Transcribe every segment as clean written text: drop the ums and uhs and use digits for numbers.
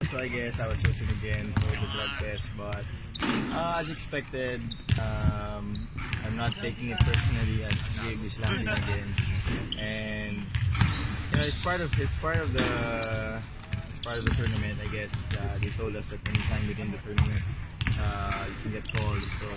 So I guess I was chosen again for the drug test, but as expected, I'm not taking it personally as Gabe is landing again, and you know it's part of the tournament. I guess they told us that anytime within the tournament you can get called. So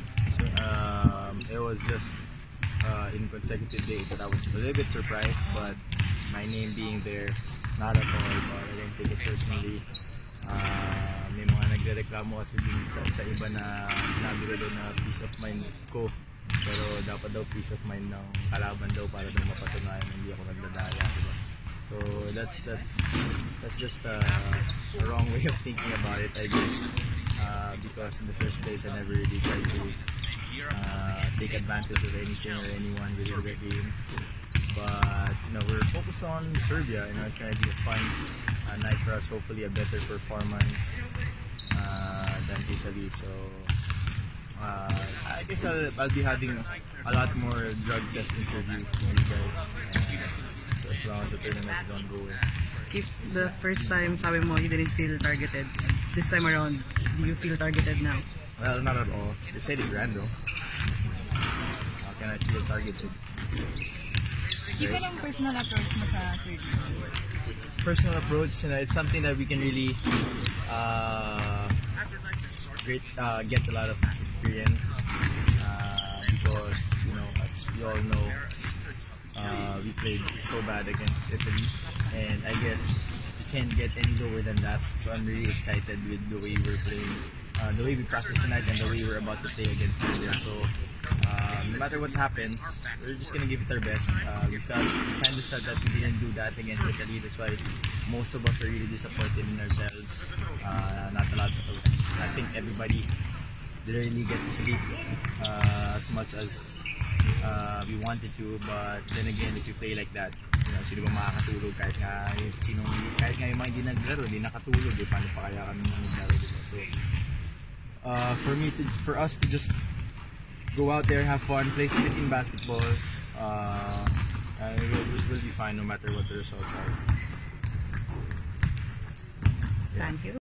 it was just in consecutive days that I was a little bit surprised, but my name being there, not at all. But I didn't take it personally. May mga nagrereklamo kasi din sa iba na nabiro daw na peace of mind ko, pero dapat daw peace of mind ng kalaban daw para daw mapatunayan na hindi ako nagdadaya, diba? So that's just a wrong way of thinking about it, I guess, because in the first place I never really tried to take advantage of anything or anyone within the game. But you know, we're focused on Serbia. You know, it's gonna be a fun night for us. Hopefully, a better performance than Italy. So I guess I'll be having a lot more drug test interviews with you guys. So as long as the tournament is ongoing. If the first time sabi mo you didn't feel targeted, this time around, do you feel targeted now? Well, not at all. They said it random. How can I feel targeted? Give lang personal approach mo sa surgery. Personal approach, you know, it's something that we can really get a lot of experience because, you know, as you all know, we played so bad against Italy, and I guess we can't get any lower than that. So I'm really excited with the way we're playing, the way we practice tonight, and the way we're about to play against Serbia. So no matter what happens, we're just gonna give it our best. We kind of felt that we didn't do that against Italy. That's why most of us are really disappointed in ourselves. Not a lot. I think everybody didn't really get to sleep as much as we wanted to. But then again, if you play like that, you know, sino ba makakatulog kahit nga yung mga hindi naglaro, hindi nakatulog, paano pa kaya kami naglaro, diba? So for us to just go out there, have fun, play some team basketball, we'll be fine no matter what the results are. Thank you.